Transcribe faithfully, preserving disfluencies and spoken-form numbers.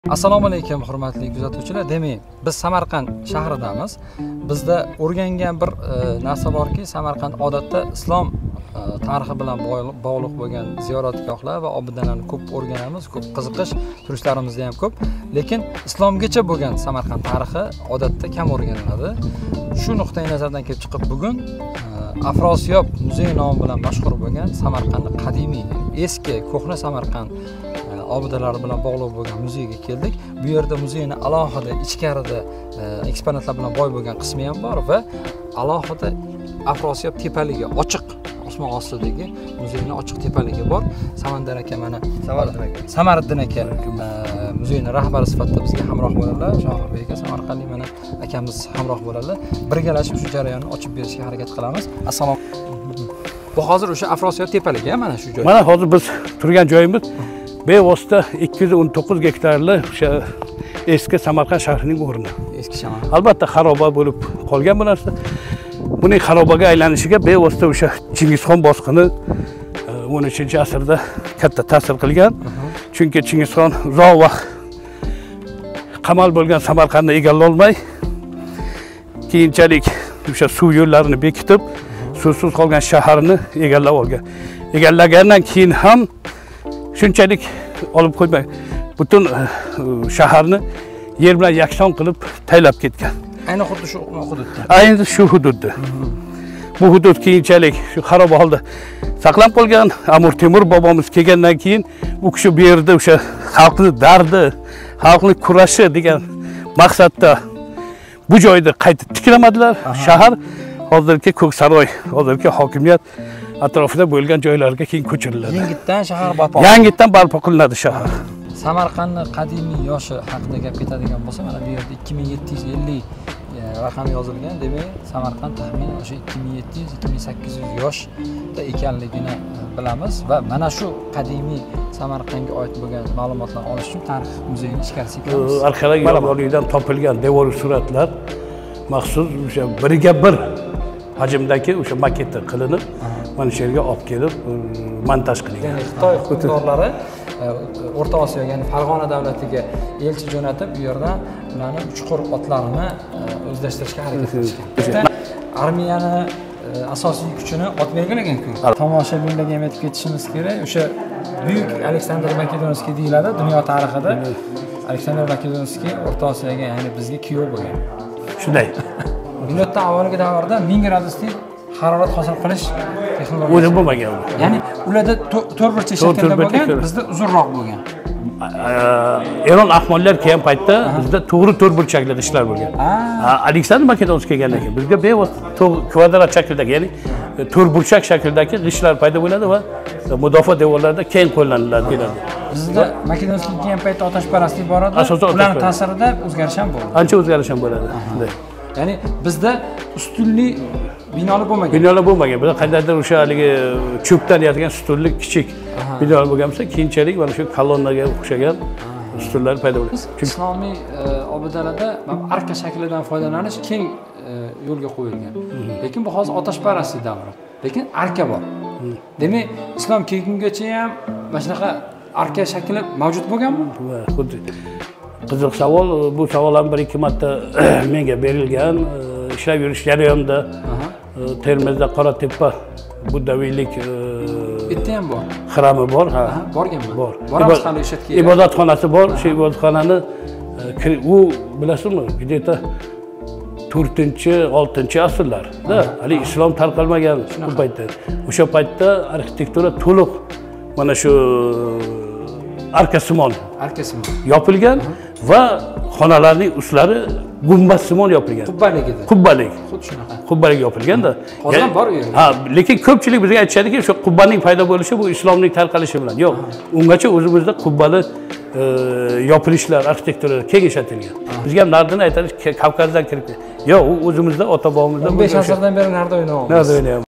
Assalomu alaykum hurmatli kuzatuvchilar. Demak, biz Samarqand shahridamiz. Bizda o'rgangan bir narsa borki, Samarqand odatda islom tarixi bilan bog'liq bo'lgan ziyoratgohlar va obidalarni ko'p o'rganamiz, ko'p qiziqish, turistlarimizda ham ko'p. Lekin islomgacha bo'lgan Samarqand tarixi odatda kam o'rganiladi. Shu nuqtai nazardan kelib chiqib bugun Afrosiyob muzeyi nomi bilan mashhur bo'lgan Samarqandning qadimiy, eski, ko'hna Samarqand obidalari bilan bog'liq bo'lgan muzeyga keldik. Bu yerda muzeyni alohida ichkarida eksponatlar bilan boy bo'lgan qismi ham bor va alohida Afrosiyob tepaligi, ochiq osmon ostidagi muzeyning ochiq tepaligi bor. Samandar aka mana Samariddin aka. Samariddin aka muzeyning rahbari sifatida bizga hamroh bo'ladilar. Shohirbek aka Samarqandlik mana akamiz hamroh bo'ladilar. Birgalashib shu jarayonni ochib berishga harakat qilamiz. Assalom. Bu hozir o'sha Afrosiyob tepaligi, mana shu joy. Mana hozir biz turgan joyimiz bevosita ikki yuz o'n to'qqiz gektarli o'sha eski Samarqand shahrining o'rni. Eski shahar. Albatta xaroba bo'lib qolgan bu narsa. Buning xarobaga aylanishiga bevosita o'sha Chingizxon bosqini o'n uchinchi asrda katta ta'sir qilgan. Chunki Chingizxon uzoq vaqt qamal bo'lgan Samarqandni egallay olmay, keyinchalik o'sha suv yo'llarini bekitib, suvsiz qolgan shaharni egallab olgan. Egallagandan keyin ham shunchalik olib qo'ymay, butun shaharni yer bilan yakson qilib taylab ketgan. Ayni xuddi shu hududda. Ayni shu hududda. Bu hudud keyinchalik shu xarob holda saqlanib qolgan. Amir Temur bobomiz kelgandan keyin u kishi bu yerda o'sha xalqning dardi, xalqning kurashi degan maqsadda bu joyda qayta tiklamadilar. Shahar hozirgi Ko'ksaroy, hozirgi hokimiyat atrofida bo'lgan joylarga keyin ko'chiriladi. Yangitdan shahar barpo. Yangitdan barpo qilinadi shahar. Samarqandning qadimiy yoshi haqida gap ketadigan bo'lsa, mana bu yerda ikki ming yetti yuz ellik raqam yozilgan. Demak, Samarqand taxminan o'sha ikki ming yetti yuz ikki ming sakkiz yuz yoshda ekanligini bilamiz va mana shu qadimiy Samarqandga oid bo'lgan ma'lumotlarni olish uchun tarix muzeyining ichkarisiga kiramiz. Arxeologik yodgorlikdan topilgan devor suratlar maxsus o'sha biriga bir hajmdagi o'sha maketi qilinib, mana shu yerga olib kelib montaj qilingan. Ya'ni Xitoy hukmdorlari O'rta Osiyo, ya'ni Farg'ona davlatiga elchi jo'natib, bu yerdan ularning uchqur otlarini o'zlashtirishga harakat qilishgan. Armiyani asosiy kuchini ot bergan ekan-ku. Tomoshabinlarga ham aytib ketishimiz kerak. O'sha buyuk Aleksandr Makedonskiy deyiladi dunyo tarixida. Aleksandr Makedonskiy O'rta Osiyoga, ya'ni bizga kuyov bo'lgan. Shunday. Miloddan avvalgi davrda ming graduslik harorat hosil qilish texnologiyasi o'zi bo'lmagan. Ya'ni ularda to'rtburchak shaklda bo'lgan, bizda uzunroq bo'lgan. Eron ahmonlar kelgan paytda bizda to'g'ri to'rtburchakli ishlar bo'lgan. Aleksandr Makedonskiy kelgandan keyin bizga bevosita kvadrat shakldagi, ya'ni to'rtburchak shakldagi g'ishtlar paydo bo'ladi va mudofaa devorlarida keng qo'llaniladi keladi. Bizda Makedonskiy kelgan paytda otashparastlik bor edi. Ularning ta'sirida o'zgarish ham bo'ldi. Ancha o'zgarish ham bo'ladi. Shunday. Ya'ni bizda ustunli binolar bo'lmagan. Binolar bo'lmagan. Bizda qandaydir o'sha haligi cho'pdan yotgan ustunlik kichik binolar bo'lgan bo'lsa, keyinchalik mana shu kolonnaga o'xshagan ustunlar paydo bo'ldi. Islomiy obidalarda arka shaklidan foydalanish keng yo'lga qo'yilgan. Lekin bu hozir otashparastlik davri. Lekin arka bor. Demak, islom kelgungacha ham mana shunaqa arka shakli mavjud bo'lganmi? Xuddi qiziq savol. Bu savol ham bir ikki marta menga berilgan. Ishlab yurish jarayonida Termizda Qoratepa buddaviylik bitta ham bor. Xirami bor, ha. Borganman. Bor. Boramiz hali o'sha yerga. Ibodatxonasi bor. Shu ibodatxonani u bilasizmi, где-то to'rtinchi oltinchi asrlarda, hali islom tarqalmagan bu paytda. O'sha paytda arxitektura to'liq mana shu arkasimon arkasimon yopilgan va xonalarning ustlari gumbazsimon yopilgan. Qubbalik edi. Qubbalik. Xuddi shunaqa. Qubbalik yopilganda. Hozir ham bor u yerda. Ha, lekin ko'pchilik bizga aytishadiki, shu qubbaning paydo bo'lishi bu islomning tarqalishi bilan. Yo'q. Ungacha o'zimizda qubbali yopilishlar, arxitektura keng ishlatilgan. Bizga ham nardini aytadi, Kavkazdan kirib. Yo'q, u o'zimizda ota-bobomizdan o'n besh asrdan beri narda o'ynayapmiz. Narda o'ynayapmiz.